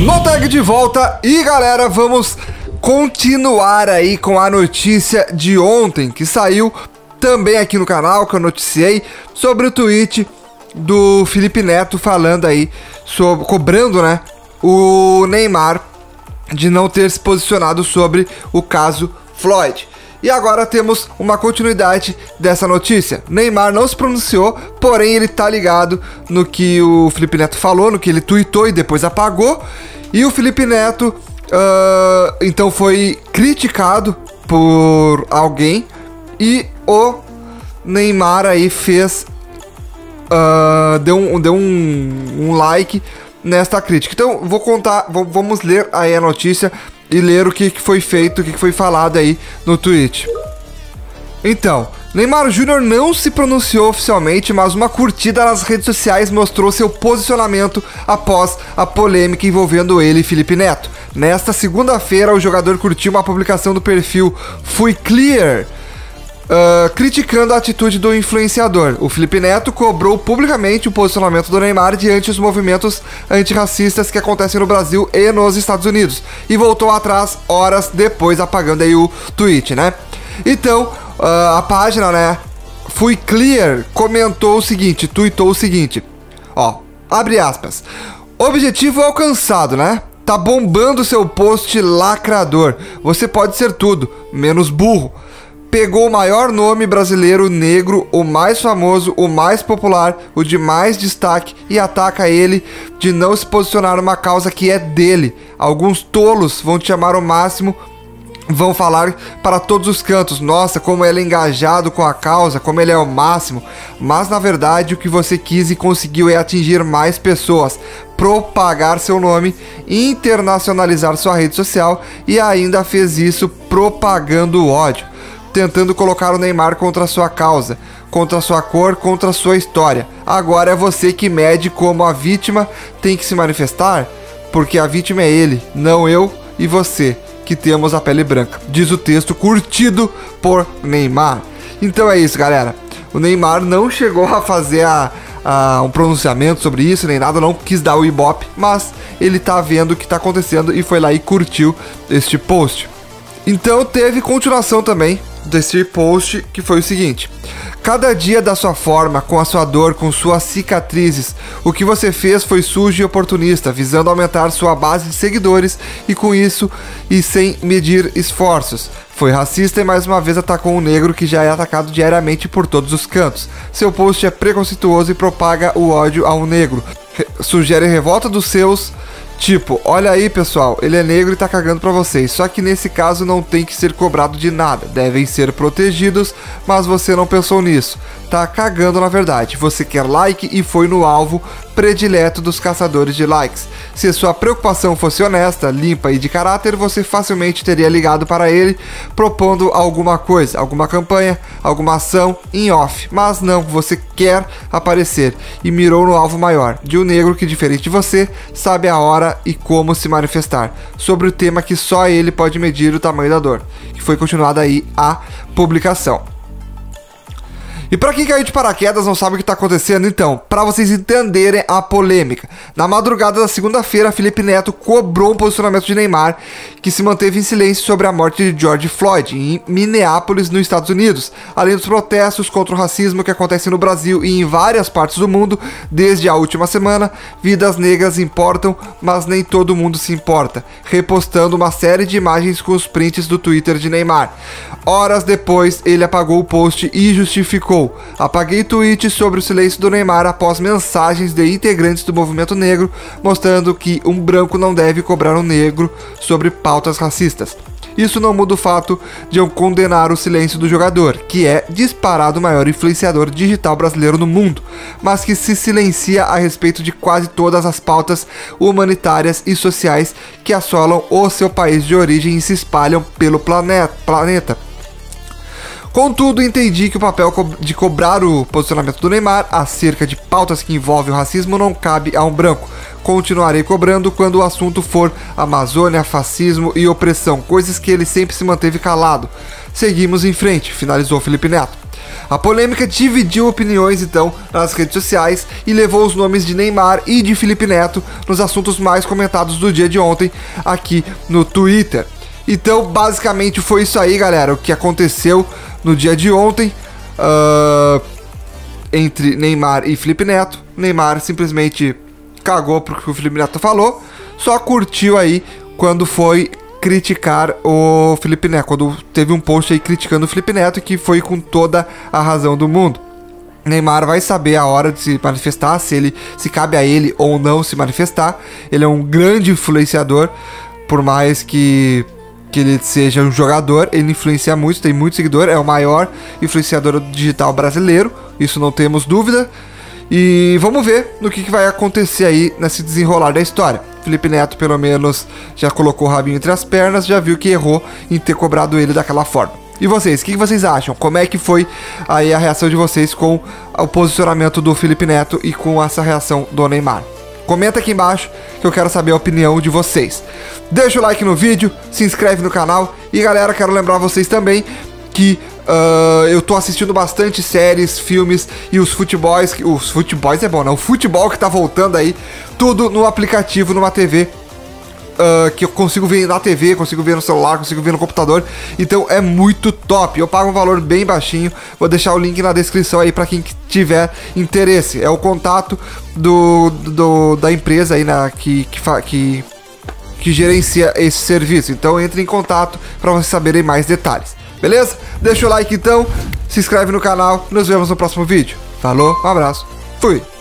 Noteg de volta e galera, vamos continuar aí com a notícia de ontem que saiu também aqui no canal, que eu noticiei sobre o tweet do Felipe Neto falando aí, cobrando, né, o Neymar de não ter se posicionado sobre o caso Floyd. E agora temos uma continuidade dessa notícia. Neymar não se pronunciou, porém ele tá ligado no que o Felipe Neto falou, no que ele tweetou e depois apagou. E o Felipe Neto, então foi criticado por alguém e o Neymar aí fez, deu um like nesta crítica. Então vou contar, vamos ler aí a notícia e ler o que foi feito, o que foi falado aí no tweet. Então, Neymar Júnior não se pronunciou oficialmente, mas uma curtida nas redes sociais mostrou seu posicionamento após a polêmica envolvendo ele e Felipe Neto. Nesta segunda-feira, o jogador curtiu uma publicação do perfil Fui Clear, criticando a atitude do influenciador. O Felipe Neto cobrou publicamente o posicionamento do Neymar diante dos movimentos antirracistas que acontecem no Brasil e nos Estados Unidos, e voltou atrás horas depois, apagando aí o tweet, né? Então, a página, né, Fui Clear, comentou o seguinte, tweetou o seguinte, ó, abre aspas, objetivo alcançado, né? Tá bombando seu post lacrador, você pode ser tudo, menos burro. Pegou o maior nome brasileiro negro, o mais famoso, o mais popular, o de mais destaque e ataca ele de não se posicionar numa causa que é dele. Alguns tolos vão te chamar o máximo, vão falar para todos os cantos, nossa, como ele é engajado com a causa, como ele é o máximo. Mas na verdade o que você quis e conseguiu é atingir mais pessoas, propagar seu nome, internacionalizar sua rede social e ainda fez isso propagando o ódio, tentando colocar o Neymar contra a sua causa, contra a sua cor, contra a sua história. Agora é você que mede como a vítima tem que se manifestar, porque a vítima é ele, não eu e você, que temos a pele branca, diz o texto curtido por Neymar. Então é isso, galera. O Neymar não chegou a fazer um pronunciamento sobre isso, nem nada, não quis dar o ibope, mas ele tá vendo o que tá acontecendo e foi lá e curtiu este post. Então teve continuação também desse post, que foi o seguinte: cada dia da sua forma, com a sua dor, com suas cicatrizes, o que você fez foi sujo e oportunista, visando aumentar sua base de seguidores e com isso, e sem medir esforços. Foi racista e mais uma vez atacou um negro que já é atacado diariamente por todos os cantos. Seu post é preconceituoso e propaga o ódio a um negro. Sugere revolta dos seus, tipo, olha aí pessoal, ele é negro e tá cagando pra vocês. Só que nesse caso não tem que ser cobrado de nada, devem ser protegidos, mas você não pensou nisso. Tá cagando na verdade, você quer like e foi no alvo predileto dos caçadores de likes. Se sua preocupação fosse honesta, limpa e de caráter, você facilmente teria ligado para ele, propondo alguma coisa, alguma campanha, alguma ação em off. Mas não, você quer aparecer e mirou no alvo maior, de um negro que, diferente de você, sabe a hora e como se manifestar, sobre o tema que só ele pode medir o tamanho da dor. Que foi continuada aí a publicação. E para quem caiu de paraquedas, não sabe o que está acontecendo, então, para vocês entenderem a polêmica. Na madrugada da segunda-feira, Felipe Neto cobrou um posicionamento de Neymar, que se manteve em silêncio sobre a morte de George Floyd, em Minneapolis, nos Estados Unidos, além dos protestos contra o racismo que acontecem no Brasil e em várias partes do mundo desde a última semana. Vidas negras importam, mas nem todo mundo se importa, repostando uma série de imagens com os prints do Twitter de Neymar. Horas depois, ele apagou o post e justificou: apaguei tweet sobre o silêncio do Neymar após mensagens de integrantes do movimento negro mostrando que um branco não deve cobrar um negro sobre pautas racistas. Isso não muda o fato de eu condenar o silêncio do jogador, que é disparado o maior influenciador digital brasileiro no mundo, mas que se silencia a respeito de quase todas as pautas humanitárias e sociais que assolam o seu país de origem e se espalham pelo planeta. Contudo, entendi que o papel de cobrar o posicionamento do Neymar acerca de pautas que envolvem o racismo não cabe a um branco. Continuarei cobrando quando o assunto for Amazônia, fascismo e opressão, coisas que ele sempre se manteve calado. Seguimos em frente, finalizou Felipe Neto. A polêmica dividiu opiniões, então, nas redes sociais e levou os nomes de Neymar e de Felipe Neto nos assuntos mais comentados do dia de ontem aqui no Twitter. Então, basicamente foi isso aí, galera, o que aconteceu no dia de ontem entre Neymar e Felipe Neto. Neymar simplesmente cagou pro que o Felipe Neto falou, só curtiu aí quando foi criticar o Felipe Neto, quando teve um post aí criticando o Felipe Neto, que foi com toda a razão do mundo. Neymar vai saber a hora de se manifestar, se cabe a ele ou não se manifestar. Ele é um grande influenciador, por mais que ele seja um jogador, ele influencia muito, tem muito seguidor, é o maior influenciador digital brasileiro, isso não temos dúvida. E vamos ver no que vai acontecer aí nesse desenrolar da história. Felipe Neto, pelo menos, já colocou o rabinho entre as pernas, já viu que errou em ter cobrado ele daquela forma. E vocês, o que vocês acham? Como é que foi aí a reação de vocês com o posicionamento do Felipe Neto e com essa reação do Neymar? Comenta aqui embaixo que eu quero saber a opinião de vocês. Deixa o like no vídeo, se inscreve no canal e, galera, quero lembrar vocês também que eu tô assistindo bastante séries, filmes e os futebols é bom, né? O futebol que tá voltando aí, tudo no aplicativo, numa TV, que eu consigo ver na TV, consigo ver no celular, consigo ver no computador. Então é muito top. Eu pago um valor bem baixinho. Vou deixar o link na descrição aí pra quem tiver interesse. É o contato da empresa aí que gerencia esse serviço. Então entre em contato para vocês saberem mais detalhes. Beleza? Deixa o like então, se inscreve no canal, nos vemos no próximo vídeo. Falou, um abraço, fui!